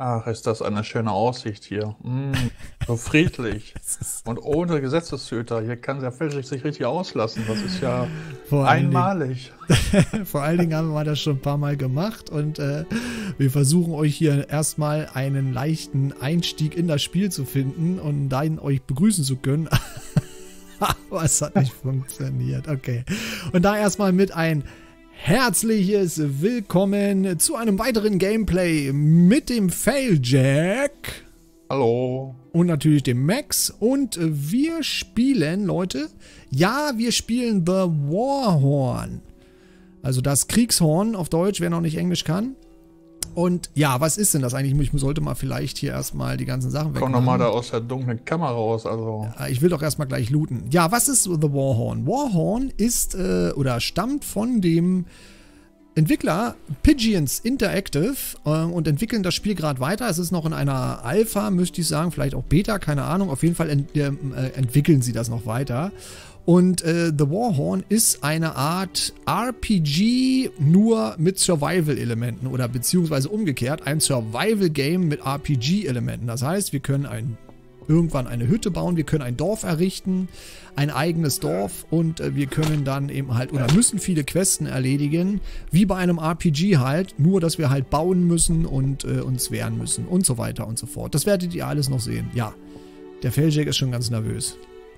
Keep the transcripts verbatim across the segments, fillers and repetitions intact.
Ach, ist das eine schöne Aussicht hier. Mm, so friedlich. Und ohne Gesetzeshüter. Hier kann der Feldweg sich richtig auslassen. Das ist ja Vor allen Dingen- einmalig. Vor allen Dingen haben wir das schon ein paar Mal gemacht und äh, wir versuchen euch hier erstmal einen leichten Einstieg in das Spiel zu finden und dann euch begrüßen zu können. Aber es hat nicht funktioniert. Okay. Und da erstmal mit ein herzliches Willkommen zu einem weiteren Gameplay mit dem Failjack. Hallo. Und natürlich dem Max. Und wir spielen, Leute, ja, wir spielen The Warhorn. Also das Kriegshorn auf Deutsch, wer noch nicht Englisch kann. Und ja, was ist denn das eigentlich? Ich sollte mal vielleicht hier erstmal die ganzen Sachen wegmachen. Komm doch mal da aus der dunklen Kammer raus. Also. Ja, ich will doch erstmal gleich looten. Ja, was ist The Warhorn? Warhorn ist äh, oder stammt von dem Entwickler Pigeons Interactive äh, und entwickeln das Spiel gerade weiter. Es ist noch in einer Alpha, müsste ich sagen, vielleicht auch Beta, keine Ahnung. Auf jeden Fall ent äh, entwickeln sie das noch weiter. Und äh, The Warhorn ist eine Art R P G nur mit Survival-Elementen oder beziehungsweise umgekehrt ein Survival-Game mit R P G-Elementen. Das heißt, wir können ein, irgendwann eine Hütte bauen, wir können ein Dorf errichten, ein eigenes Dorf und äh, wir können dann eben halt oder müssen viele Questen erledigen, wie bei einem R P G halt, nur dass wir halt bauen müssen und äh, uns wehren müssen und so weiter und so fort. Das werdet ihr alles noch sehen. Ja, der Failjack ist schon ganz nervös.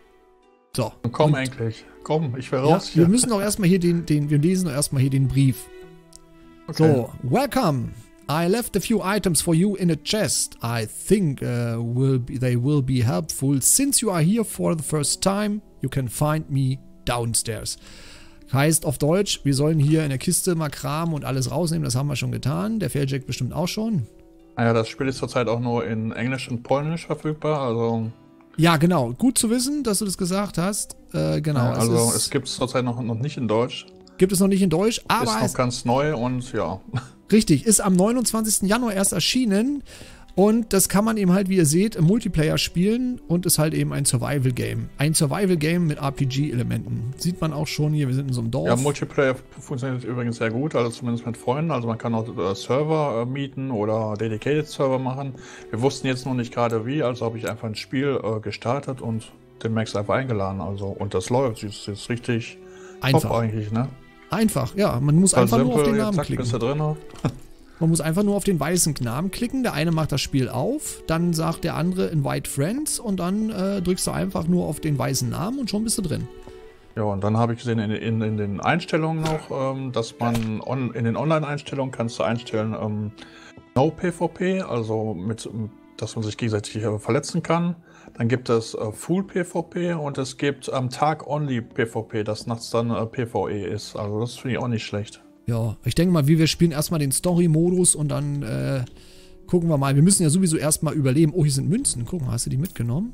So. Komm und, endlich. Komm, ich will ja, raus hier. Wir müssen doch erstmal hier den, den, wir lesen doch erstmal hier den Brief. Okay. So, welcome. I left a few items for you in a chest. I think uh, will be, they will be helpful. Since you are here for the first time, you can find me downstairs. Heißt auf Deutsch, wir sollen hier in der Kiste mal kramen und alles rausnehmen. Das haben wir schon getan. Der Failjack bestimmt auch schon. Naja, das Spiel ist zurzeit auch nur in Englisch und Polnisch verfügbar. Also. Ja, genau. Gut zu wissen, dass du das gesagt hast. Äh, genau. Ja, also es, es gibt es zurzeit noch, noch nicht in Deutsch. Gibt es noch nicht in Deutsch, aber ist noch es, ganz neu und ja. richtig, ist am neunundzwanzigsten Januar erst erschienen und das kann man eben halt, wie ihr seht, im Multiplayer spielen und ist halt eben ein Survival-Game. Ein Survival-Game mit R P G-Elementen. Sieht man auch schon hier, wir sind in so einem Dorf. Ja, Multiplayer funktioniert übrigens sehr gut, also zumindest mit Freunden. Also man kann auch äh, Server äh, mieten oder Dedicated Server machen. Wir wussten jetzt noch nicht gerade wie, also habe ich einfach ein Spiel äh, gestartet und den Max einfach eingeladen. Also und das läuft, das ist jetzt richtig Einfach. top eigentlich, ne? Einfach, ja. Man muss Voll einfach simpel, nur auf den jetzt Namen zack, klicken. bist du drin. Man muss einfach nur auf den weißen Namen klicken. Der eine macht das Spiel auf, dann sagt der andere Invite Friends und dann äh, drückst du einfach nur auf den weißen Namen und schon bist du drin. Ja, und dann habe ich gesehen in, in, in den Einstellungen noch, ähm, dass man on, in den Online-Einstellungen kannst du einstellen ähm, No PvP, also mit, dass man sich gegenseitig äh, verletzen kann. Dann gibt es äh, Full PvP und es gibt am Tag Only PvP, das nachts dann äh, PvE ist. Also das finde ich auch nicht schlecht. Ja, ich denke mal, wie wir spielen erstmal den Story-Modus und dann äh, gucken wir mal. Wir müssen ja sowieso erstmal überleben. Oh, hier sind Münzen. Guck mal, hast du die mitgenommen?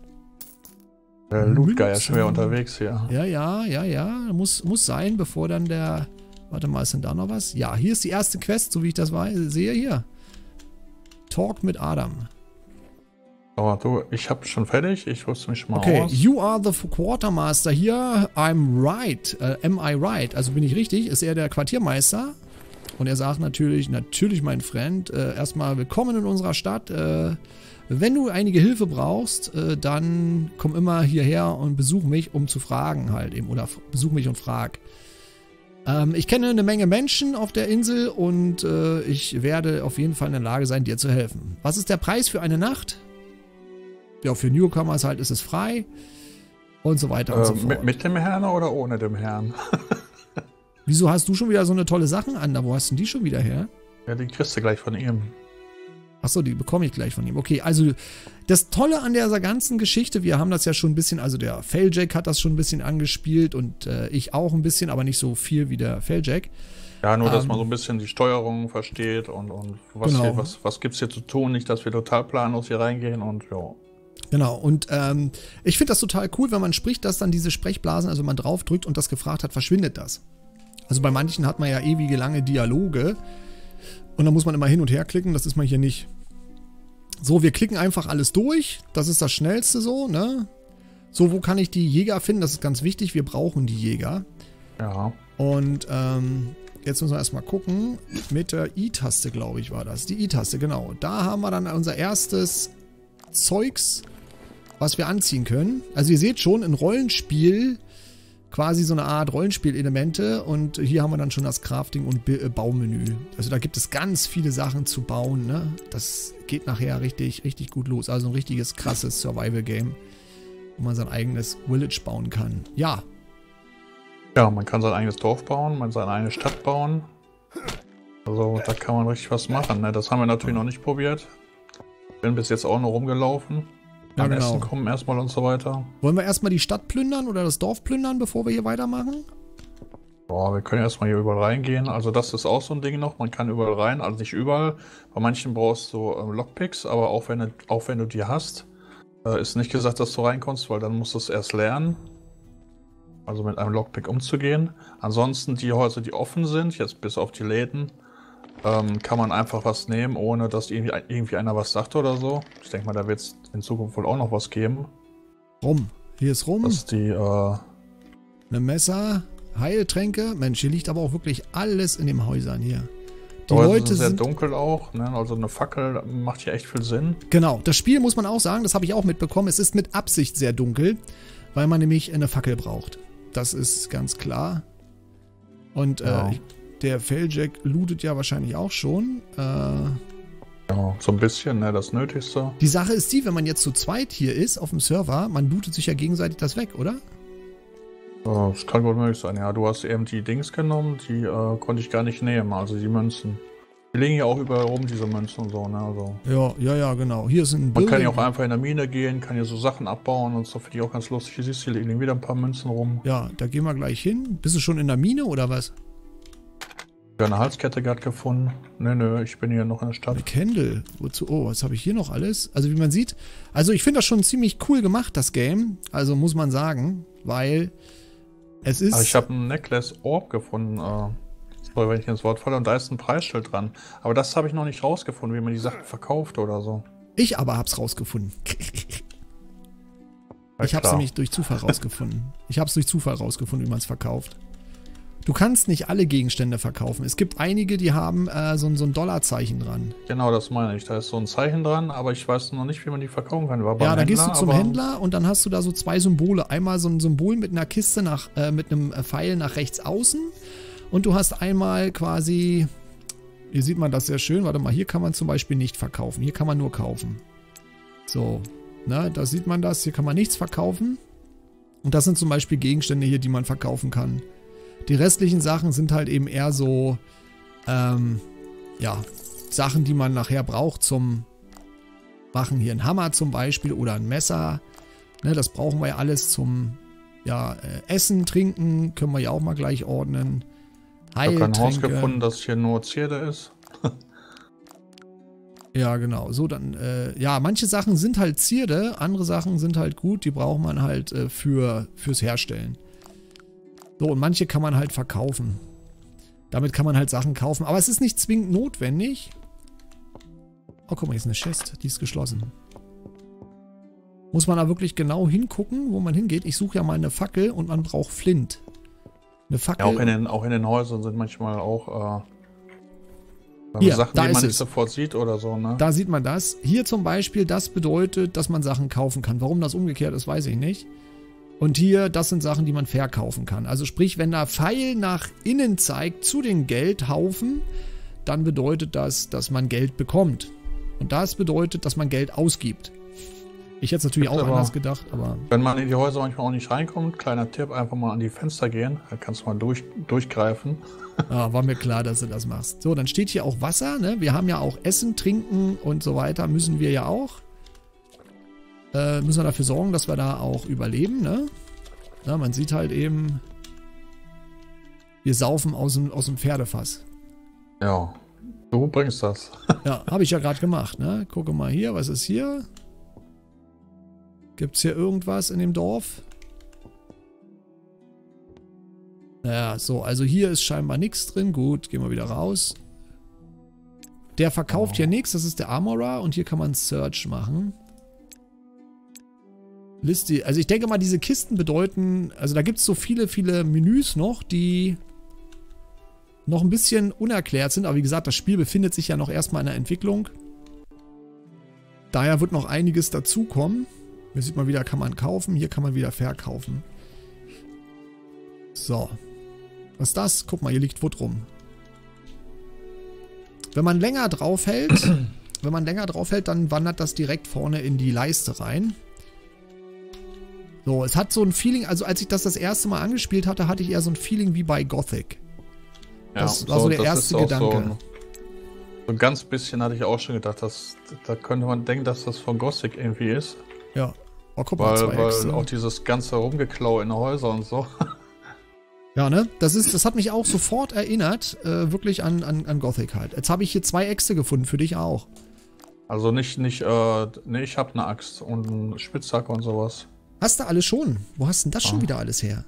Der Loot-Guy ist Münzen. schon wieder unterwegs hier. Ja, ja, ja, ja. Muss, muss sein, bevor dann der... Warte mal, ist denn da noch was? Ja, hier ist die erste Quest, so wie ich das weiß, sehe hier. Talk mit Adam. Aber du, ich habe schon fertig, ich rüste mich schon mal Okay, aus. you are the Quartermaster hier. I'm right. Äh, am I right? Also bin ich richtig? Ist er der Quartiermeister? Und er sagt natürlich, natürlich mein Freund, äh, erstmal willkommen in unserer Stadt. Äh, wenn du einige Hilfe brauchst, äh, dann komm immer hierher und besuch mich, um zu fragen halt eben. Oder besuch mich und frag. Ähm, ich kenne eine Menge Menschen auf der Insel und äh, ich werde auf jeden Fall in der Lage sein, dir zu helfen. Was ist der Preis für eine Nacht? Ja, für Newcomers halt ist es frei und so weiter und Äh, so fort. mit, mit dem Herrn oder ohne dem Herrn? Wieso hast du schon wieder so eine tolle Sachen an? Da wo hast du die schon wieder her? Ja, die kriegst du gleich von ihm. Achso, die bekomme ich gleich von ihm. Okay, also das Tolle an dieser ganzen Geschichte, wir haben das ja schon ein bisschen, also der Failjack hat das schon ein bisschen angespielt und äh, ich auch ein bisschen, aber nicht so viel wie der Failjack. Ja, nur, dass Ähm, man so ein bisschen die Steuerung versteht und, und was, Genau. hier, was, was gibt es hier zu tun, nicht, dass wir total planlos hier reingehen und ja. Genau, und ähm, ich finde das total cool, wenn man spricht, dass dann diese Sprechblasen, also man draufdrückt und das gefragt hat, verschwindet das. Also bei manchen hat man ja ewige lange Dialoge und dann muss man immer hin und her klicken, das ist man hier nicht. So, wir klicken einfach alles durch, das ist das Schnellste so, ne? So, wo kann ich die Jäger finden? Das ist ganz wichtig, wir brauchen die Jäger. Ja. Und ähm, jetzt müssen wir erstmal gucken. Mit der I-Taste, glaube ich, war das. Die I-Taste, genau. Da haben wir dann unser erstes Zeugs, was wir anziehen können. Also ihr seht schon, ein Rollenspiel, quasi so eine Art Rollenspielelemente. Und hier haben wir dann schon das Crafting- und Baumenü. Also da gibt es ganz viele Sachen zu bauen, ne? Das geht nachher richtig, richtig gut los. Also ein richtiges, krasses Survival-Game, wo man sein eigenes Village bauen kann. Ja. Ja, man kann sein eigenes Dorf bauen, man seine eigene Stadt bauen. Also da kann man richtig was machen. Ne? Das haben wir natürlich noch nicht probiert. Bin bis jetzt auch nur rumgelaufen. Ja, Am genau. Essen kommen erstmal und so weiter. Wollen wir erstmal die Stadt plündern oder das Dorf plündern, bevor wir hier weitermachen? Boah, wir können erstmal hier überall reingehen. Also das ist auch so ein Ding noch. Man kann überall rein, also nicht überall. Bei manchen brauchst du ähm, Lockpicks, aber auch wenn, du, auch wenn du die hast, äh, ist nicht gesagt, dass du reinkommst, weil dann musst du es erst lernen. Also mit einem Lockpick umzugehen. Ansonsten die Häuser, die offen sind, jetzt bis auf die Läden, ähm, kann man einfach was nehmen, ohne dass irgendwie, irgendwie einer was sagt oder so. Ich denke mal, da wird es in Zukunft wohl auch noch was geben. Rum. Hier ist rum. Das ist die, äh... Eine Messer, Heiltränke. Mensch, hier liegt aber auch wirklich alles in den Häusern hier. Die Häuser Leute sind sehr sind dunkel auch, ne? Also eine Fackel macht hier echt viel Sinn. Genau, das Spiel muss man auch sagen, das habe ich auch mitbekommen. Es ist mit Absicht sehr dunkel, weil man nämlich eine Fackel braucht. Das ist ganz klar. Und Ja. äh, der Felljack lootet ja wahrscheinlich auch schon. Äh, Ja, so ein bisschen, ne? Das Nötigste. die Sache ist die, wenn man jetzt zu zweit hier ist auf dem Server, man lootet sich ja gegenseitig das weg, oder? Ja, das kann gut möglich sein. Ja, du hast eben die Dings genommen, die äh, konnte ich gar nicht nehmen, also die Münzen. Die liegen ja auch überall rum, diese Münzen und so, ne? Also Ja, ja, ja, genau. Hier ist ein man kann ja Building. auch einfach in der Mine gehen, kann hier so Sachen abbauen und so, finde ich auch ganz lustig. Hier siehst du, hier liegen wieder ein paar Münzen rum. Ja, da gehen wir gleich hin. Bist du schon in der Mine oder was? Ja, eine Halskette gerade gefunden. Nö, nö, ich bin hier noch in der Stadt. Eine Candle. Wozu? Oh, was habe ich hier noch alles? Also wie man sieht, also ich finde das schon ziemlich cool gemacht, das Game. Also muss man sagen, weil es ist... Aber ich habe ein Necklace Orb gefunden, äh, sorry, wenn ich ins Wort falle, und da ist ein Preisschild dran. Aber das habe ich noch nicht rausgefunden, wie man die Sachen verkauft oder so. Ich aber hab's rausgefunden. Ja, ich hab's klar. nämlich durch Zufall rausgefunden. Ich hab's durch Zufall rausgefunden, wie man es verkauft. Du kannst nicht alle Gegenstände verkaufen. Es gibt einige, die haben äh, so, ein- so ein Dollarzeichen dran. Genau, das meine ich. Da ist so ein Zeichen dran, aber ich weiß noch nicht, wie man die verkaufen kann. War beim Ja, da gehst du Händler, zum aber- Händler und dann hast du da so zwei Symbole. Einmal so ein Symbol mit einer Kiste nach, äh, mit einem Pfeil nach rechts außen. Und du hast einmal quasi, hier sieht man das sehr schön. Warte mal, hier kann man zum Beispiel nicht verkaufen. Hier kann man nur kaufen. So, ne, da sieht man das. Hier kann man nichts verkaufen. Und das sind zum Beispiel Gegenstände hier, die man verkaufen kann. Die restlichen Sachen sind halt eben eher so, ähm, ja, Sachen, die man nachher braucht zum Machen. Hier ein Hammer zum Beispiel oder ein Messer. Ne, das brauchen wir ja alles zum, ja, äh, Essen, Trinken. Können wir ja auch mal gleich ordnen. Ich habe kein Haus Heiltränke. gefunden, das hier nur Zierde ist. Ja, genau. So, dann, äh, ja, manche Sachen sind halt Zierde, andere Sachen sind halt gut, die braucht man halt äh, für, fürs Herstellen. So, und manche kann man halt verkaufen. Damit kann man halt Sachen kaufen, aber es ist nicht zwingend notwendig. Oh, guck mal, hier ist eine Chest, die ist geschlossen. Muss man da wirklich genau hingucken, wo man hingeht. Ich suche ja mal eine Fackel und man braucht Flint. Eine Fackel. Ja, auch in den, auch in den Häusern sind manchmal auch äh, Hier, Sachen, da die ist man es. nicht sofort sieht oder so, ne? Da sieht man das. Hier zum Beispiel, das bedeutet, dass man Sachen kaufen kann. Warum das umgekehrt ist, weiß ich nicht. Und hier, das sind Sachen, die man verkaufen kann. Also sprich, wenn der Pfeil nach innen zeigt zu den Geldhaufen, dann bedeutet das, dass man Geld bekommt. Und das bedeutet, dass man Geld ausgibt. Ich hätte es natürlich Gibt's auch aber- anders gedacht, aber Wenn man in die Häuser manchmal auch nicht reinkommt, kleiner Tipp, einfach mal an die Fenster gehen, dann kannst du mal durch, durchgreifen. ja, war mir klar, dass du das machst. So, dann steht hier auch Wasser, ne? Wir haben ja auch Essen, Trinken und so weiter, müssen wir ja auch. Äh, müssen wir dafür sorgen, dass wir da auch überleben, ne? Ja, man sieht halt eben, wir saufen aus dem, aus dem Pferdefass. Ja, du bringst das. Ja, habe ich ja gerade gemacht, ne? Gucke mal hier, was ist hier? Gibt's hier irgendwas in dem Dorf? Ja, so, also hier ist scheinbar nichts drin. Gut, gehen wir wieder raus. Der verkauft Oh. hier nichts, das ist der Armorer und hier kann man Search machen. Liste, also ich denke mal, diese Kisten bedeuten, also da gibt es so viele, viele Menüs noch, die noch ein bisschen unerklärt sind. Aber wie gesagt, das Spiel befindet sich ja noch erstmal in der Entwicklung. Daher wird noch einiges dazukommen. Hier sieht man wieder, kann man kaufen. Hier kann man wieder verkaufen. So. Was ist das? Guck mal, hier liegt Wood rum. Wenn man länger drauf hält, wenn man länger drauf hält, dann wandert das direkt vorne in die Leiste rein. So, es hat so ein Feeling, also als ich das das erste Mal angespielt hatte, hatte ich eher so ein Feeling wie bei Gothic. Das ja, war so, so der erste Gedanke. So ein, so ein ganz bisschen hatte ich auch schon gedacht, dass, da könnte man denken, dass das von Gothic irgendwie ist. Ja. Oh, guck mal, weil, weil auch dieses ganze Rumgeklau in Häusern und so. Ja, ne? Das ist, das hat mich auch sofort erinnert, äh, wirklich an, an, an Gothic halt. Jetzt habe ich hier zwei Äxte gefunden, für dich auch. Also nicht, nicht, äh, ne, ich habe eine Axt und einen Spitzhacke und sowas. Hast du alles schon? Wo hast denn das ah. schon wieder alles her?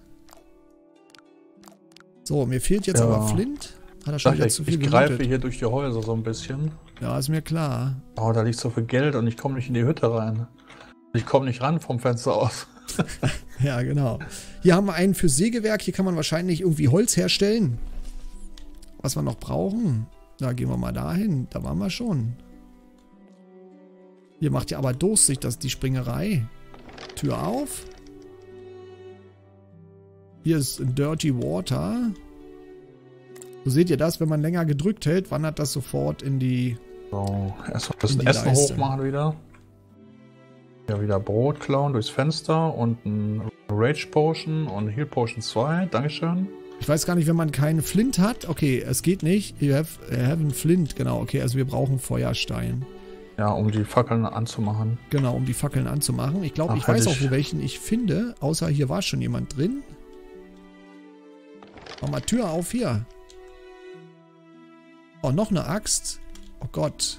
So, mir fehlt jetzt ja. aber Flint. Hat er schon wieder zu viel Ich gemütet. greife hier durch die Häuser so ein bisschen. Ja, ist mir klar. Oh, da liegt so viel Geld und ich komme nicht in die Hütte rein. Ich komme nicht ran vom Fenster aus. Ja, genau. Hier haben wir einen für Sägewerk. Hier kann man wahrscheinlich irgendwie Holz herstellen. Was wir noch brauchen. Da gehen wir mal dahin. Da waren wir schon. Hier macht ja aber durstig, das die Springerei. Tür auf. Hier ist Dirty Water. So seht ihr das, wenn man länger gedrückt hält, wandert das sofort in die So, erstmal das Essen Leiste. hochmachen wieder. Ja, wieder Brot klauen durchs Fenster und ein Rage Potion und Heal Potion zwei. Dankeschön. Ich weiß gar nicht, wenn man keinen Flint hat. Okay, es geht nicht. You have, you have einen Flint, genau. Okay, also wir brauchen Feuerstein. Ja, um die Fackeln anzumachen. Genau, um die Fackeln anzumachen. Ich glaube, ich weiß auch, wo welchen ich finde. Außer hier war schon jemand drin. Mach mal Tür auf hier. Oh, noch eine Axt. Oh Gott.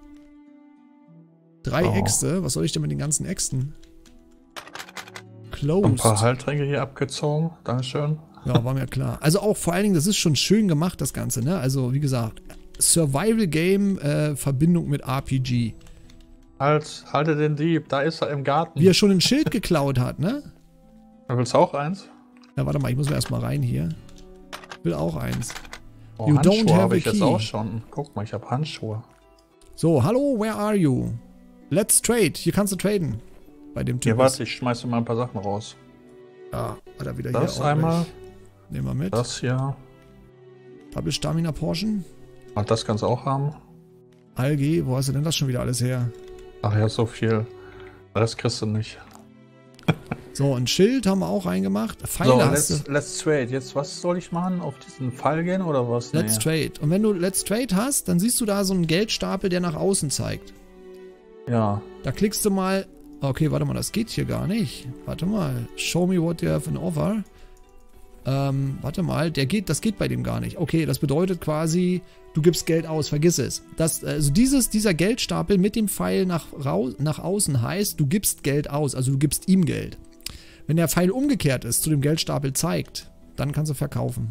Drei oh. Äxte. Was soll ich denn mit den ganzen Äxten? Closed. Ein paar Heiltränke hier abgezogen. Dankeschön. Ja, war mir klar. Also auch vor allen Dingen, das ist schon schön gemacht, das Ganze, ne? Also, wie gesagt, Survival-Game, äh, Verbindung mit R P G. Halt, halte den Dieb. Da ist er im Garten. Wie er schon ein Schild geklaut hat, ne? Da willst du auch eins? Ja, warte mal, ich muss mir erstmal rein hier. Will auch eins. Oh, you Handschuhe habe ich jetzt auch schon. Guck mal, ich habe Handschuhe. So, hallo, where are you? Let's trade. Hier kannst du traden. Bei dem Typ. Hier, warte, ich schmeiße mal ein paar Sachen raus. Ja, hat er wieder das hier. Das einmal. Nehmen wir mit. Das hier. Double Stamina Portion. Ach, das kannst du auch haben. Alge, wo hast du denn das schon wieder alles her? Ach ja, so viel. Das kriegst du nicht. So, ein Schild haben wir auch reingemacht. Pfeile so, hast let's, du. let's trade. Jetzt, was soll ich machen? Auf diesen Pfeil gehen oder was? Let's nee. trade. Und wenn du Let's Trade hast, dann siehst du da so einen Geldstapel, der nach außen zeigt. Ja. Da klickst du mal. Okay, warte mal, das geht hier gar nicht. Warte mal. Show me what you have in offer. Ähm, warte mal, der geht, das geht bei dem gar nicht. Okay, das bedeutet quasi, du gibst Geld aus, vergiss es. Das, also dieses, dieser Geldstapel mit dem Pfeil nach, raus, nach außen heißt, du gibst Geld aus, also du gibst ihm Geld. Wenn der Pfeil umgekehrt ist, zu dem Geldstapel zeigt, dann kannst du verkaufen.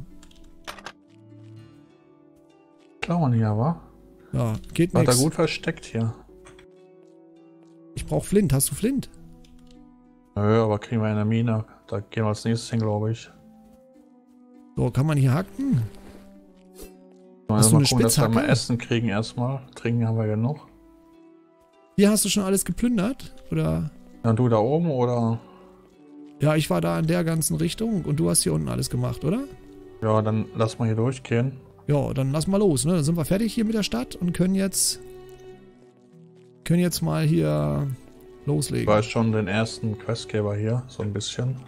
Klauen hier, wa? Ja, geht nichts. nichts. Hat er gut versteckt hier. Ich brauche Flint. Hast du Flint? Nö, aber kriegen wir in der Mine. Da gehen wir als nächstes hin, glaube ich. So, kann man hier hacken? Mal hast du eine gucken, dass wir Spitzhacke? mal Essen kriegen erstmal. Trinken haben wir genug. Hier hast du schon alles geplündert? Oder? Ja, du da oben, oder? Ja, ich war da in der ganzen Richtung und du hast hier unten alles gemacht, oder? Ja, dann lass mal hier durchgehen. Ja, dann lass mal los, ne? Dann sind wir fertig hier mit der Stadt und können jetzt können jetzt mal hier loslegen. Ich weiß schon den ersten Questgeber hier, so ein bisschen.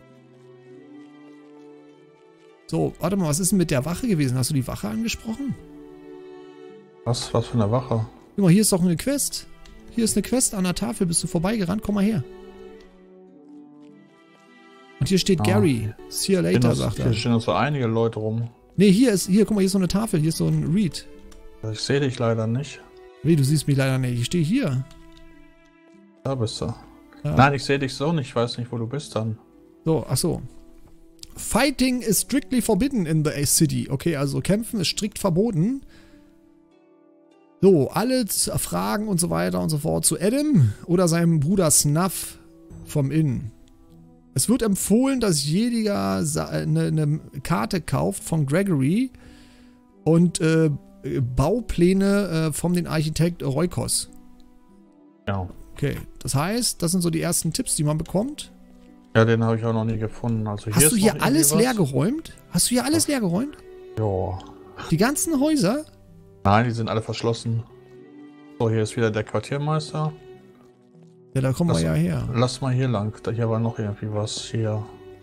So, warte mal, was ist denn mit der Wache gewesen? Hast du die Wache angesprochen? Was? Was für eine Wache? Guck mal, hier ist doch eine Quest. Hier ist eine Quest an der Tafel. Bist du vorbeigerannt? Komm mal her. Und hier steht ah. Gary. See you later, das, sagt er. Hier stehen noch so einige Leute rum. Nee, hier ist, hier, guck mal, hier ist so eine Tafel. Hier ist so ein Read. Ich sehe dich leider nicht. Wie, du siehst mich leider nicht. Ich stehe hier. Da bist du. Ja. Nein, ich sehe dich so nicht. Ich weiß nicht, wo du bist dann. So, ach so. Fighting is strictly forbidden in the city. Okay, also kämpfen ist strikt verboten. So, alle Fragen und so weiter und so fort zu Adam oder seinem Bruder Snuff vom Inn. Es wird empfohlen, dass jeder eine, eine Karte kauft von Gregory Und äh, Baupläne äh, von den Architekt Roykos. Ja. Okay, das heißt, das sind so die ersten Tipps, die man bekommt. Ja, den habe ich auch noch nie gefunden. Also hier Hast ist du hier noch alles irgendwie leer was. geräumt? Hast du hier alles leer geräumt? Ja. Die ganzen Häuser? Nein, die sind alle verschlossen. So, hier ist wieder der Quartiermeister. Ja, da kommen Lass, wir ja her. lass mal hier lang. Da hier war noch irgendwie was. Hier.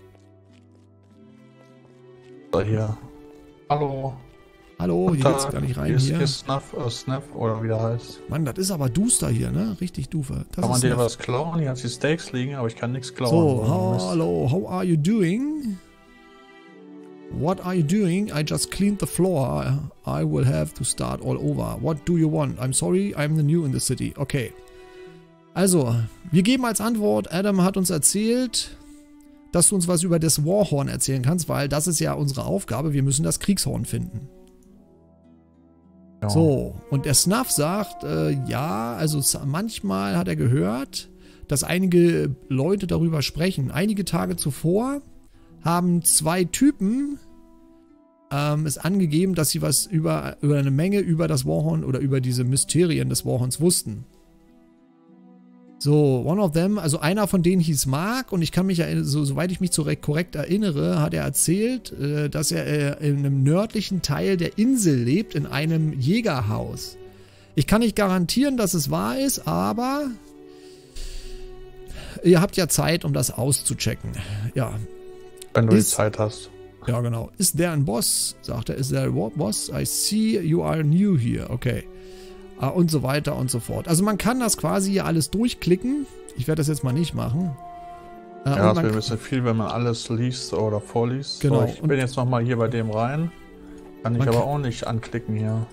Da hier. Hallo. Hallo, hier geht's gar nicht rein hier. Ist, hier. hier ist Snuff, äh, Snuff oder wie der heißt. Mann, das ist aber duster hier, ne? Richtig dufer. Das Kann man ist dir nett. was klauen? Hier hat die Steaks liegen, aber ich kann nichts klauen. So, Oh, Mist. hallo, how are you doing? What are you doing? I just cleaned the floor. I will have to start all over. What do you want? I'm sorry, I'm the new in the city. Okay. Also, wir geben als Antwort, Adam hat uns erzählt, dass du uns was über das Warhorn erzählen kannst, weil das ist ja unsere Aufgabe. Wir müssen das Kriegshorn finden. Ja. So, und der Snuff sagt, äh, ja, also manchmal hat er gehört, dass einige Leute darüber sprechen. Einige Tage zuvor haben zwei Typen ähm, es angegeben, dass sie was über, über eine Menge über das Warhorn oder über diese Mysterien des Warhorns wussten. So, one of them, also einer von denen hieß Mark und ich kann mich erinnern, so, soweit ich mich zurecht korrekt erinnere, hat er erzählt, äh, dass er äh, in einem nördlichen Teil der Insel lebt, in einem Jägerhaus. Ich kann nicht garantieren, dass es wahr ist, aber ihr habt ja Zeit, um das auszuchecken. Ja. Wenn du Ist- die Zeit hast. Ja, genau. Is there a boss? Sagt er. Is there a boss? I see you are new here. Okay. Ah, und so weiter und so fort. Also man kann das quasi hier alles durchklicken. Ich werde das jetzt mal nicht machen. Äh, Ja, und das man, wäre ein bisschen viel, wenn man alles liest oder vorliest. Genau. So, ich Und- bin jetzt nochmal hier bei dem rein. Kann ich Man aber kann- auch nicht anklicken hier.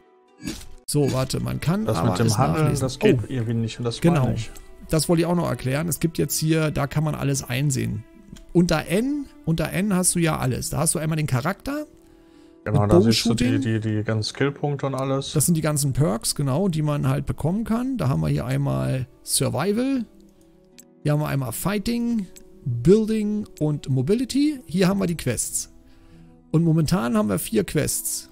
so, warte, man kann Das aber mit dem es Handeln, nachlesen. das geht Oh, irgendwie nicht. Und das genau. meine ich. das wollte ich auch noch erklären. Es gibt jetzt hier, da kann man alles einsehen. Unter N, unter N hast du ja alles. Da hast du einmal den Charakter. Genau, Und da siehst du die, Bogenshooting? die, die ganzen Skillpunkte und alles. Das sind die ganzen Perks, genau, die man halt bekommen kann. Da haben wir hier einmal Survival. Hier haben wir einmal Fighting, Building und Mobility. Hier haben wir die Quests. Und momentan haben wir vier Quests.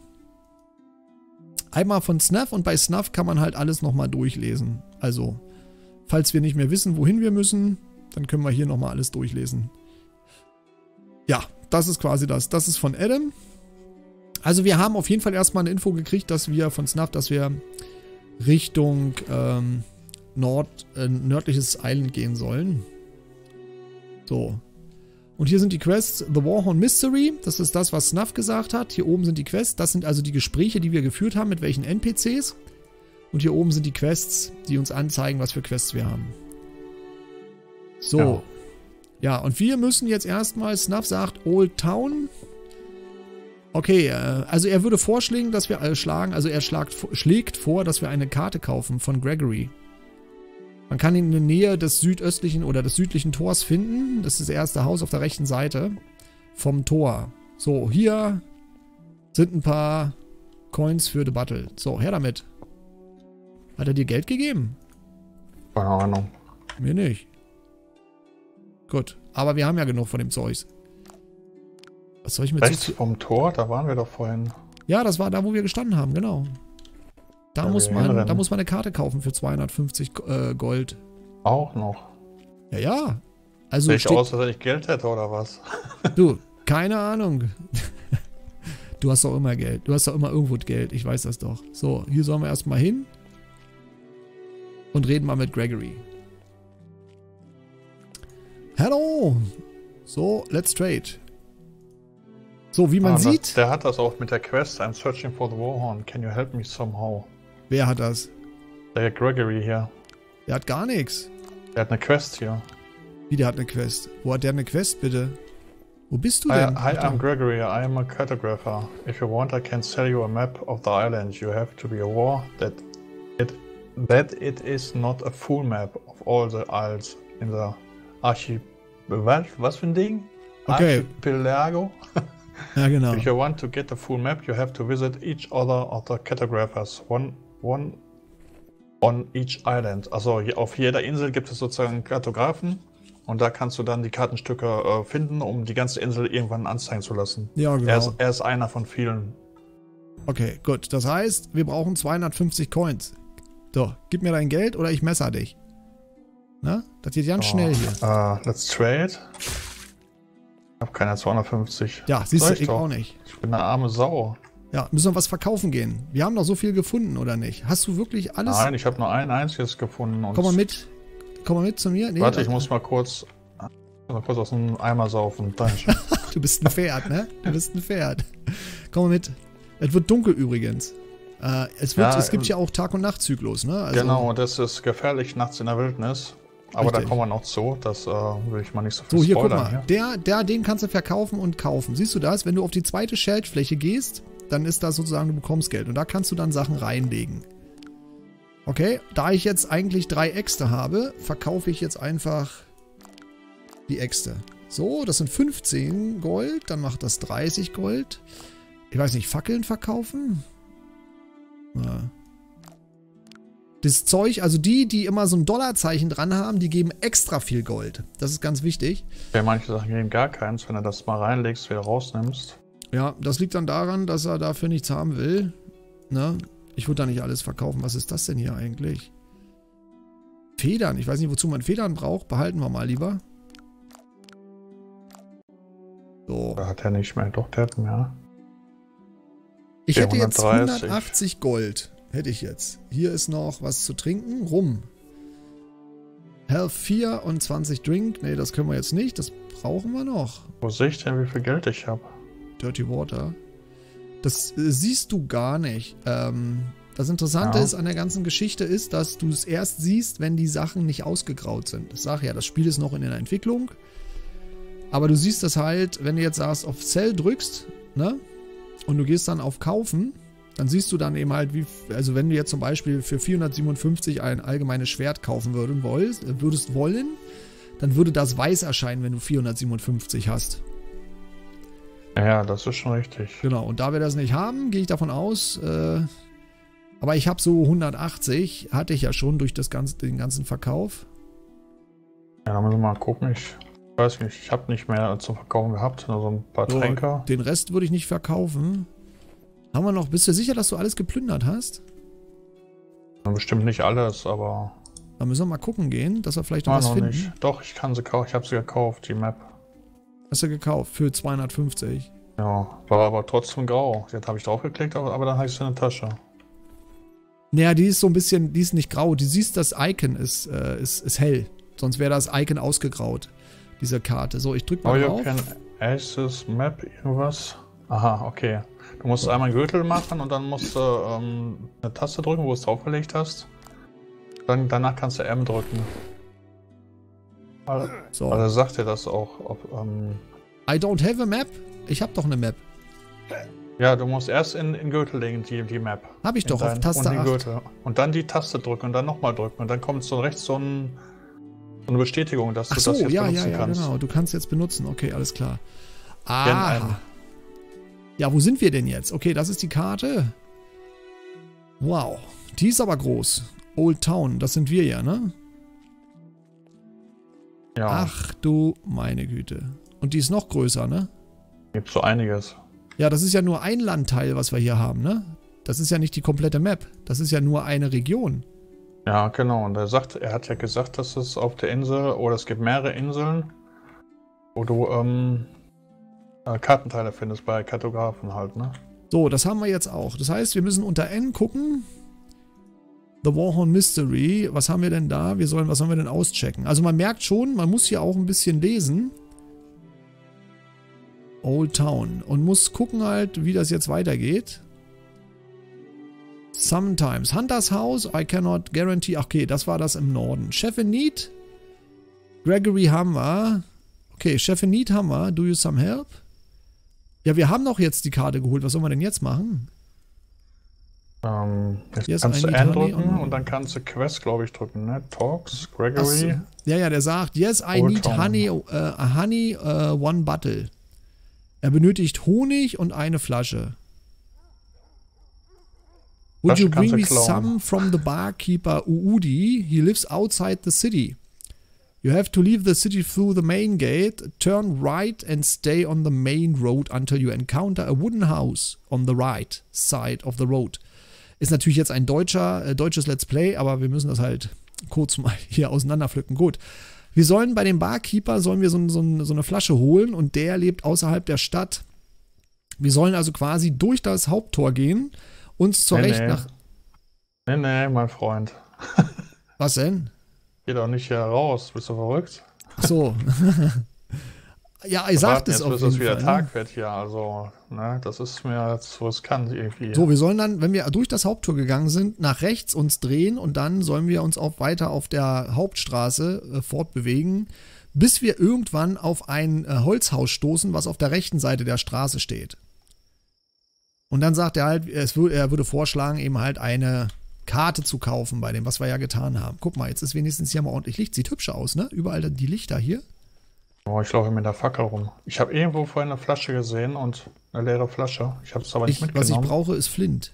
Einmal von Snuff und bei Snuff kann man halt alles nochmal durchlesen. Also, falls wir nicht mehr wissen, wohin wir müssen, dann können wir hier nochmal alles durchlesen. Ja, das ist quasi das. Das ist von Adam. Also wir haben auf jeden Fall erstmal eine Info gekriegt, dass wir von Snuff, dass wir Richtung ähm, Nord, äh, nördliches Island gehen sollen. So. Und hier sind die Quests. The Warhorn Mystery, das ist das, was Snuff gesagt hat. Hier oben sind die Quests. Das sind also die Gespräche, die wir geführt haben mit welchen N P Cs. Und hier oben sind die Quests, die uns anzeigen, was für Quests wir haben. So. Ja. Ja, und wir müssen jetzt erstmal, Snuff sagt Old Town. Okay, äh, also er würde vorschlagen, dass wir alle schlagen, also er schlagt, schlägt vor, dass wir eine Karte kaufen von Gregory. Man kann ihn in der Nähe des südöstlichen oder des südlichen Tors finden. Das ist das erste Haus auf der rechten Seite vom Tor. So, hier sind ein paar Coins für The Battle. So, her damit. Hat er dir Geld gegeben? Keine Ahnung. Mir nicht. Gut, aber wir haben ja genug von dem Zeugs. Was soll ich mit Rechts so viel... vom Tor, da waren wir doch vorhin. Ja, das war da, wo wir gestanden haben, genau. Da, Ja, muss wir man, hinrennen. da muss man eine Karte kaufen für zweihundertfünfzig äh, Gold. Auch noch. Ja, ja. Also Sehe ich steht, aus, als wenn ich Geld hätte oder was? du, keine Ahnung. Du hast doch immer Geld. Du hast doch immer irgendwo Geld. Ich weiß das doch. So, hier sollen wir erstmal hin. Und reden mal mit Gregory. Hello. So, let's trade. So, wie man Ah, sieht. Das, der hat das auch mit der Quest. I'm searching for the Warhorn. Can you help me somehow? Wer hat das? Der Gregory hier. Der hat gar nichts. Der hat eine Quest hier. Wie, der hat eine Quest? Wo hat der eine Quest, bitte? Wo bist du Hi, denn? hi, Ach, da. I'm Gregory. I am a cartographer. If you want, I can sell you a map of the island. You have to be aware that it that it is not a full map of all the isles in the Archipelago. Was, was für ein Ding? Okay. Archipelago. Ja, genau. If you want to get the full map, you have to visit each other of the cartographers. One, one on each island. Also je- auf jeder Insel gibt es sozusagen einen Kartografen. Und da kannst du dann die Kartenstücke äh, finden, um die ganze Insel irgendwann anzeigen zu lassen. Ja, genau. Er ist, er ist einer von vielen. Okay, gut. Das heißt, wir brauchen zweihundertfünfzig Coins. So, gib mir dein Geld oder ich messer dich. Na? Das geht ganz oh, schnell hier. Uh, let's trade. Ich habe keine zweihundertfünfzig. Ja, siehst du, ich auch nicht. Ich bin eine arme Sau. Ja, müssen wir was verkaufen gehen. Wir haben doch so viel gefunden, oder nicht? Hast du wirklich alles? Nein, ich habe nur ein einziges gefunden. Und komm mal mit. Komm mal mit zu mir. Nee, warte, ich muss mal kurz, mal kurz aus dem Eimer saufen. Du bist ein Pferd, ne? Du bist ein Pferd. Komm mal mit. Es wird dunkel übrigens. Äh, es, wird, ja, es gibt ja auch Tag- und Nachtzyklus, ne? Also, genau, das ist gefährlich nachts in der Wildnis. Aber richtig. Da kommen wir noch zu. Das äh, will ich mal nicht so viel So, hier, spoilern. guck mal. Der, der, den kannst du verkaufen und kaufen. Siehst du das? Wenn du auf die zweite Schaltfläche gehst, dann ist das sozusagen, du bekommst Geld. Und da kannst du dann Sachen reinlegen. Okay, da ich jetzt eigentlich drei Äxte habe, verkaufe ich jetzt einfach die Äxte. So, das sind fünfzehn Gold, dann macht das dreißig Gold. Ich weiß nicht, Fackeln verkaufen? Ja. Das Zeug, also die, die immer so ein Dollarzeichen dran haben, die geben extra viel Gold. Das ist ganz wichtig. Ja, manche Sachen geben gar keins, wenn du das mal reinlegst, wieder rausnimmst. Ja, das liegt dann daran, dass er dafür nichts haben will. Ne? Ich würde da nicht alles verkaufen. Was ist das denn hier eigentlich? Federn. Ich weiß nicht, wozu man Federn braucht. Behalten wir mal lieber. So. Da hat er nicht mehr. Doch, der hat mehr. Ich hätte jetzt hundertachtzig Gold. Hätte ich jetzt. Hier ist noch was zu trinken. Rum. Health vier und zwanzig Drink. Ne, das können wir jetzt nicht. Das brauchen wir noch. Wo sehe ich denn, wie viel Geld ich habe? Dirty Water. Das äh, siehst du gar nicht. Ähm, das Interessante ja. ist an der ganzen Geschichte ist, dass du es erst siehst, wenn die Sachen nicht ausgegraut sind. Ich sage ja, das Spiel ist noch in der Entwicklung. Aber du siehst das halt, wenn du jetzt sagst, auf Sell drückst, ne? Und du gehst dann auf Kaufen, dann siehst du dann eben halt, wie, also wenn du jetzt zum Beispiel für vierhundertsiebenundfünfzig ein allgemeines Schwert kaufen würden, wolltest, würdest wollen, dann würde das weiß erscheinen, wenn du vierhundertsiebenundfünfzig hast. Ja, das ist schon richtig. Genau, und da wir das nicht haben, gehe ich davon aus, äh, aber ich habe so hundertachtzig, hatte ich ja schon durch das ganze, den ganzen Verkauf. Ja, da müssen wir mal gucken. Ich weiß nicht, ich habe nicht mehr zum Verkaufen gehabt, nur so ein paar So, Tränke. den Rest würde ich nicht verkaufen. Haben wir noch, bist du sicher, dass du alles geplündert hast? Bestimmt nicht alles, aber... Da müssen wir mal gucken gehen, dass wir vielleicht noch Ah, was noch finden. nicht. Doch, ich kann sie kaufen. Ich habe sie gekauft, die Map. Hast du gekauft für zweihundertfünfzig. Ja, war aber trotzdem grau. Jetzt habe ich draufgeklickt, aber, aber dann habe ich sie in der Tasche. Naja, die ist so ein bisschen, die ist nicht grau. Du siehst, das Icon ist, äh, ist, ist hell. Sonst wäre das Icon ausgegraut, diese Karte. So, ich drück mal Oh, drauf. you can access Map, irgendwas. Aha, okay. Du musst einmal einen Gürtel machen und dann musst du ähm, eine Taste drücken, wo du es draufgelegt hast. Dann, danach kannst du M drücken. Also, So. also sagt dir das auch. Ob, ähm, I don't have a map. Ich habe doch eine Map. ja, du musst erst in den Gürtel legen, die, die Map. Habe ich In doch auf dein- Taste und den acht. Gürtel. Und dann die Taste drücken und dann nochmal drücken. Und dann kommt so rechts so, ein, so eine Bestätigung, dass Ach du so, das jetzt ja, benutzen ja, ja, kannst. genau. Du kannst jetzt benutzen. Okay, alles klar. Gen Ah. M. Ja, wo sind wir denn jetzt? Okay, das ist die Karte. Wow. Die ist aber groß. Old Town, das sind wir ja, ne? Ja, Ach du meine Güte. Und die ist noch größer, ne? gibt so einiges. Ja, das ist ja nur ein Landteil, was wir hier haben, ne? Das ist ja nicht die komplette Map. Das ist ja nur eine Region. Ja, genau. Und er sagt, er hat ja gesagt, dass es auf der Insel, oder es gibt mehrere Inseln, wo du ähm, äh, Kartenteile findest bei Kartografen halt, ne? So, das haben wir jetzt auch. Das heißt, wir müssen unter N gucken. The Warhorn Mystery. Was haben wir denn da? Wir sollen, was sollen wir denn auschecken? Also man merkt schon, man muss hier auch ein bisschen lesen. Old Town. Und muss gucken halt, wie das jetzt weitergeht. Sometimes. Hunters House. I cannot guarantee. Okay, das war das im Norden. Chef in Need. Gregory haben wir. Okay, Chef in Need haben wir. Do you some help? Ja, wir haben doch jetzt die Karte geholt. Was sollen wir denn jetzt machen? Ähm, jetzt Yes, kannst I du need N honey drücken on- und dann kannst du Quest, glaube ich, drücken, ne? Talks, Ach Gregory. so. Ja, ja, der sagt, yes, I Old need Town. honey, uh, a honey, uh, one bottle. Er benötigt Honig und eine Flasche. Would Flasche you bring kannst du me klauen. some from the barkeeper Uudi? He lives outside the city. You have to leave the city through the main gate, turn right and stay on the main road until you encounter a wooden house on the right side of the road. Ist natürlich jetzt ein deutscher, äh, deutsches Let's Play, aber wir müssen das halt kurz mal hier auseinanderpflücken. Gut. Wir sollen bei dem Barkeeper, sollen wir so, so, so eine Flasche holen und der lebt außerhalb der Stadt. Wir sollen also quasi durch das Haupttor gehen, uns zur nee, Rechten nee. nach... Nee, nee, mein Freund. Was denn? Geh doch nicht hier raus, bist du verrückt? Ach so. Ja, ich sagte es jetzt, auf bis jeden es wieder Fall. Tag wird hier, also, ne, das ist mir jetzt riskant irgendwie. So, wir sollen dann, wenn wir durch das Haupttor gegangen sind, nach rechts uns drehen und dann sollen wir uns auch weiter auf der Hauptstraße äh, fortbewegen, bis wir irgendwann auf ein äh, Holzhaus stoßen, was auf der rechten Seite der Straße steht. Und dann sagt er halt, es wür er würde vorschlagen, eben halt eine Karte zu kaufen bei dem, was wir ja getan haben. Guck mal, jetzt ist wenigstens hier mal ordentlich Licht. Sieht hübsch aus, ne? Überall die Lichter hier. Oh, ich laufe mit der Fackel rum. Ich habe irgendwo vorhin eine Flasche gesehen und eine leere Flasche. Ich habe es aber nicht Ich, mitgenommen. was ich brauche, ist Flint.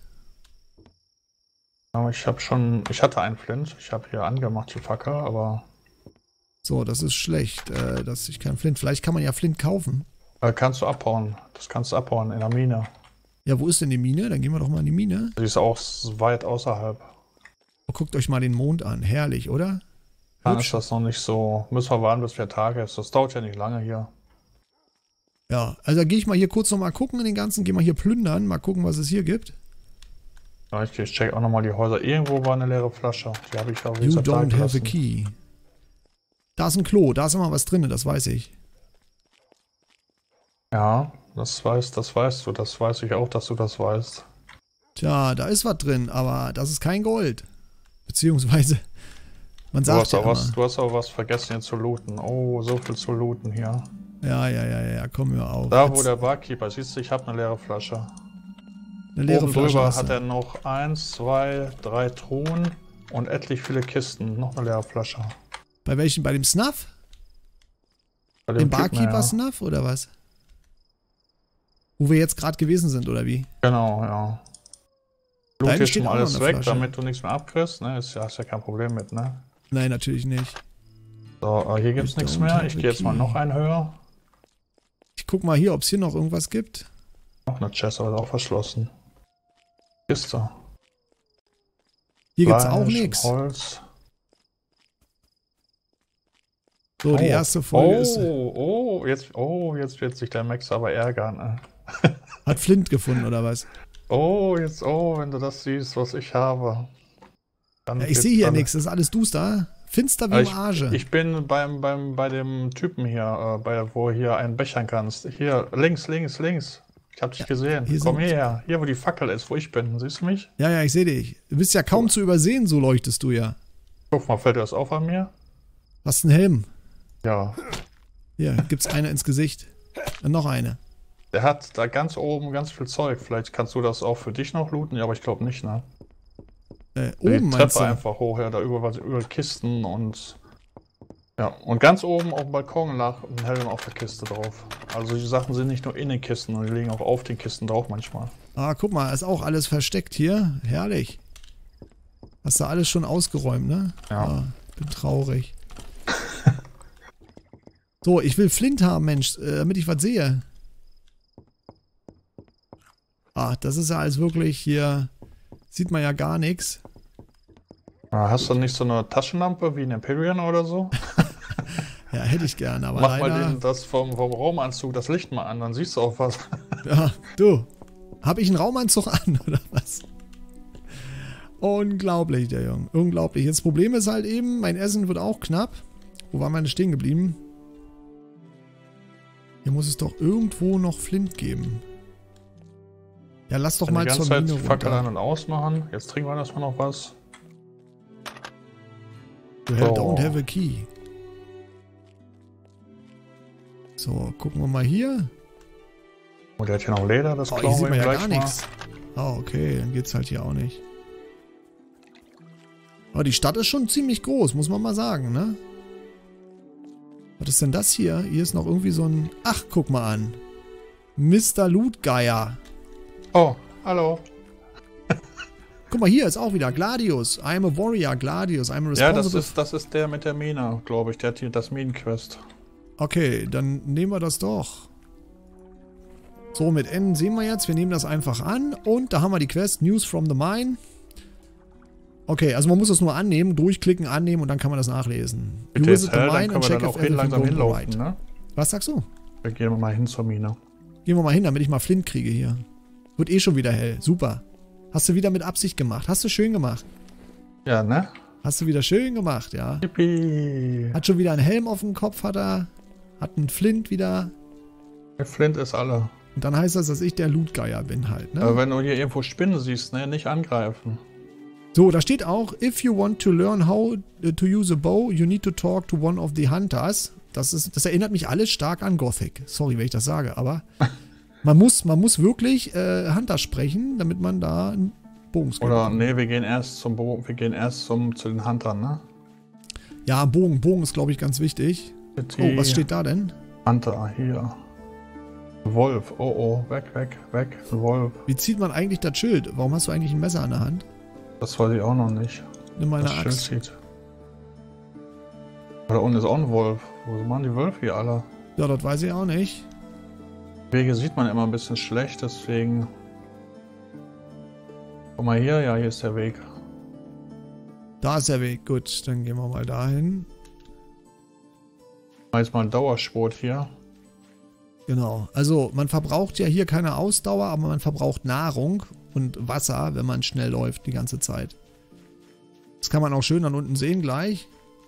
Aber ich habe schon, ich hatte einen Flint. Ich habe hier angemacht die Fackel, aber... So, das ist schlecht, äh, dass ich keinen Flint... Vielleicht kann man ja Flint kaufen. Äh, kannst du abhauen. Das kannst du abhauen in der Mine. Ja, wo ist denn die Mine? Dann gehen wir doch mal in die Mine. Die ist auch weit außerhalb. Oh, guckt euch mal den Mond an. Herrlich, oder? Dann Hübsch. ist das noch nicht so. Müssen wir warten, bis vier Tage ist. Das dauert ja nicht lange hier. Ja, also da gehe ich mal hier kurz noch mal gucken in den ganzen, gehe mal hier plündern, mal gucken, was es hier gibt. Ja, ich, ich check auch nochmal die Häuser. Irgendwo war eine leere Flasche. Die habe ich auch You don't have a key. Da ist ein Klo, da ist immer was drin, das weiß ich. Ja, das weißt, das weißt du. Das weiß ich auch, dass du das weißt. Tja, da ist was drin, aber das ist kein Gold. Beziehungsweise, man Du sagt hast, ja auch was, immer. du hast auch was vergessen hier zu looten. Oh, so viel zu looten hier. Ja, ja, ja, ja, komm mir auf. Da, Jetzt wo der Barkeeper, siehst du, ich habe eine leere Flasche. eine leere Oben Flasche drüber hast hat du. er noch eins, zwei, drei Truhen und etlich viele Kisten. Noch eine leere Flasche. Bei welchem? Bei dem Snuff? Bei Dem Typen, Barkeeper ja. Snuff oder was? Wo wir jetzt gerade gewesen sind, oder wie? Genau, ja. Da Loot hinten hier steht schon auch noch alles eine weg, Flasche. damit du nichts mehr abkriegst. Ne? Ist, hast ja kein Problem mit, ne? Nein, natürlich nicht. So, äh, hier gibt's You nichts don't mehr. have Ich a gehe jetzt mal key. noch einen höher. Ich guck mal hier, ob es hier noch irgendwas gibt. Noch eine Chest, aber ist auch verschlossen. Kiste. Hier gibt's auch Fleisch, nichts. Holz. So, die Oh. erste Folge oh, ist. Oh, jetzt, oh, jetzt wird sich der Max aber ärgern. Ne? Hat Flint gefunden, oder was? Oh, jetzt, oh, wenn du das siehst, was ich habe. Dann Ja, ich geht's sehe hier dann- nichts, das ist alles duster. Finster wie Aber im ich, Arge. ich bin beim, beim, bei dem Typen hier, äh, bei, wo hier einen bechern kannst. Hier, links, links, links. Ich hab dich Ja, gesehen. hier Komm sind- hierher. Hier, wo die Fackel ist, wo ich bin. Siehst du mich? Ja, ja, ich sehe dich. Du bist ja kaum zu übersehen, so leuchtest du ja. Guck mal, fällt dir das auf an mir? Hast einen Helm. Ja. Hier, gibt's eine ins Gesicht. Und noch eine. Der hat da ganz oben ganz viel Zeug. Vielleicht kannst du das auch für dich noch looten, ja, aber ich glaube nicht, ne? Äh, Die oben meinst Treppe du? einfach hoch, ja, da überall, überall Kisten und... Ja, und ganz oben auf dem Balkon lag ein Helm auf der Kiste drauf. Also die Sachen sind nicht nur in den Kisten, die liegen auch auf den Kisten drauf manchmal. Ah, guck mal, ist auch alles versteckt hier. Herrlich. Hast du alles schon ausgeräumt, ne? Ja. Ah, bin traurig. So, ich will Flint haben, Mensch, äh, damit ich was sehe. Ah, das ist ja alles wirklich hier... Sieht man ja gar nichts. Ah, hast du nicht so eine Taschenlampe wie ein Empyrean oder so? Ja, hätte ich gerne, aber Mach mal leider... den, das vom, vom Raumanzug, das Licht mal an, dann siehst du auch was. Ja, du. Habe ich einen Raumanzug an, oder was? Unglaublich, der Junge. Unglaublich. Jetzt das Problem ist halt eben, mein Essen wird auch knapp. Wo waren meine stehen geblieben? Hier muss es doch irgendwo noch Flint geben. Ja, lass doch Dann mal die ganze zur Zeit Mine die Fackel an- runter. und ausmachen. Jetzt trinken wir erstmal noch was. You So. don't have a key. So, gucken wir mal hier. Und der hat hier noch Leder, das Oh, hier klauen sieht wir man ihm ja gleich gar mal. nichts. Ah, okay, dann geht's halt hier auch nicht. Aber die Stadt ist schon ziemlich groß, muss man mal sagen, ne? Was ist denn das hier? Hier ist noch irgendwie so ein... Ach, guck mal an. Mister Lootgeier. Oh, hallo. Guck mal, hier ist auch wieder Gladius. I'm a warrior, Gladius. I'm a responsible... Ja, das ist, das ist der mit der Mine, glaube ich. Der hat hier das Minenquest. Okay, dann nehmen wir das doch. So, mit N sehen wir jetzt. Wir nehmen das einfach an. Und da haben wir die Quest. News from the Mine. Okay, also man muss das nur annehmen, durchklicken, annehmen und dann kann man das nachlesen. Mit der Hell, dann können wir dann auch hin, langsam hinlaufen, ne? Was sagst du? Wir gehen mal hin zur Mine. Gehen wir mal hin, damit ich mal Flint kriege hier. Wird eh schon wieder hell. Super. Hast du wieder mit Absicht gemacht. Hast du schön gemacht. Ja, ne? Hast du wieder schön gemacht, ja. Yippie. Hat schon wieder einen Helm auf dem Kopf, hat er. Hat einen Flint wieder. Der Flint ist alle. Und dann heißt das, dass ich der Lootgeier bin halt, ne? Aber wenn du hier irgendwo Spinnen siehst, ne? Nicht angreifen. So, da steht auch, if you want to learn how to use a bow, you need to talk to one of the hunters. Das ist, das erinnert mich alles stark an Gothic. Sorry, wenn ich das sage, aber man muss, man muss wirklich äh, Hunter sprechen, damit man da einen Bogen skillt. Oder, nee, wir gehen erst zum Bogen, wir gehen erst zum, zu den Huntern, ne? Ja, Bogen, Bogen ist, glaube ich, ganz wichtig. Die Oh, was steht da denn? Hunter, hier. Wolf, oh oh, weg, weg, weg, Wolf. Wie zieht man eigentlich das Schild? Warum hast du eigentlich ein Messer an der Hand? Das weiß ich auch noch nicht. Nimm meine das Axt. Schild zieht. Da unten ist auch ein Wolf. Wo machen die Wölfe hier alle? Ja, das weiß ich auch nicht. Wege sieht man immer ein bisschen schlecht, deswegen... Guck mal hier, ja, hier ist der Weg. Da ist der Weg, gut, dann gehen wir mal dahin. Jetzt mal ein Dauersport hier. Genau, also man verbraucht ja hier keine Ausdauer, aber man verbraucht Nahrung und Wasser, wenn man schnell läuft die ganze Zeit. Das kann man auch schön dann unten sehen gleich.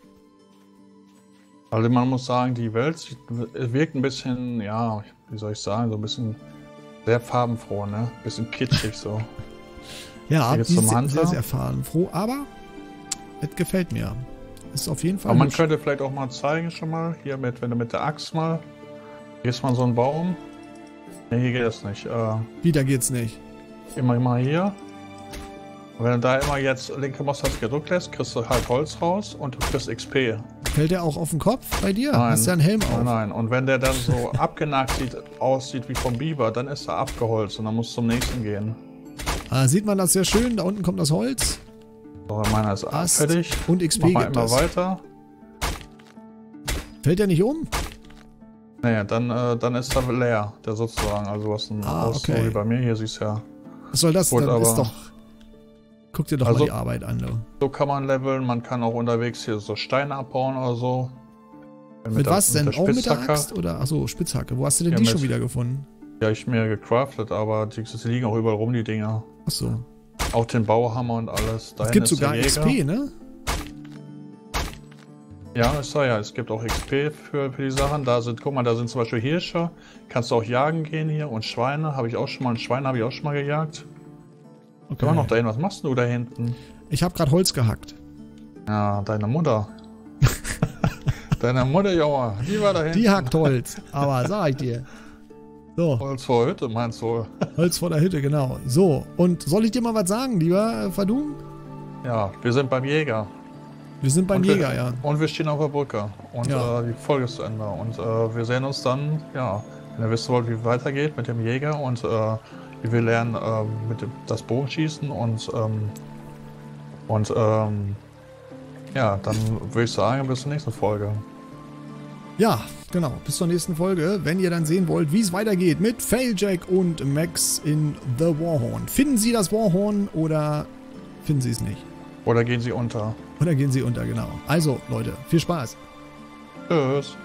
Also man muss sagen, die Welt wirkt ein bisschen, ja, wie soll ich sagen, so ein bisschen sehr farbenfroh, ne? Bisschen kitschig so. Ja, die ist sehr, sehr, sehr farbenfroh, aber es gefällt mir. Ist auf jeden Fall. Aber man hübsch. Könnte vielleicht auch mal zeigen schon mal, hier mit, wenn du mit der Axt mal, hier ist mal so ein Baum. Ne, hier geht es nicht. Äh, Wieder geht's nicht. Immer, immer hier. Und wenn du da immer jetzt linke Maustaste gedrückt lässt, kriegst du halt Holz raus und du kriegst X P. Fällt der auch auf den Kopf bei dir? Nein. Hast du ja einen Helm auf? Nein, nein. Und wenn der dann so abgenagt sieht, aussieht wie vom Biber, dann ist er abgeholzt und dann musst du zum nächsten gehen. Ah, sieht man das sehr schön. Da unten kommt das Holz. So, meiner ist Ast fertig. Und X P Mach gibt mal immer es. weiter. Fällt der nicht um? Naja, dann, äh, dann ist er leer, der sozusagen. Also was ein Ah, Haus, okay. so wie bei mir, hier siehst du ja. Was soll das Gut, denn? aber Ist doch... Guck dir doch also, mal die Arbeit an, du. So kann man leveln, man kann auch unterwegs hier so Steine abbauen oder so. Mit, mit was der, denn? mit auch mit der Axt? Oder, achso, Spitzhacke. Wo hast du denn ja, die mit, schon wieder gefunden? Ja, ich mir gecraftet, aber die, die liegen auch überall rum, die Dinger. Achso. Auch den Bauhammer und alles. Es gibt sogar X P, ne? Ja, ich sag ja, es gibt auch X P für, für die Sachen. Da sind, guck mal, da sind zum Beispiel Hirsche. Kannst du auch jagen gehen hier und Schweine. Habe ich auch schon mal, ein Schwein habe ich auch schon mal gejagt. Okay. Immer noch dahin. Was machst du da hinten? Ich habe gerade Holz gehackt. Ja, deine Mutter. Deine Mutter, Junge, die war da hinten. Die hackt Holz, aber sag ich dir. So. Holz vor der Hütte, meinst du? Holz vor der Hütte, genau. So, und soll ich dir mal was sagen, lieber Fadum? Ja, wir sind beim Jäger. Wir sind beim und Jäger, wir, ja. Und wir stehen auf der Brücke. Und ja. äh, die Folge ist zu Ende. Und äh, wir sehen uns dann, ja, wenn ihr wissen wollt, wie es weitergeht mit dem Jäger und äh, wie wir lernen äh, mit dem, das Bogenschießen und ähm, und ähm, ja, dann würde ich sagen, bis zur nächsten Folge. Ja, genau. Bis zur nächsten Folge, wenn ihr dann sehen wollt, wie es weitergeht mit Failjack und Max in The Warhorn. Finden Sie das Warhorn oder finden Sie es nicht? Oder gehen Sie unter. Oder gehen Sie unter, genau. Also, Leute, viel Spaß. Tschüss.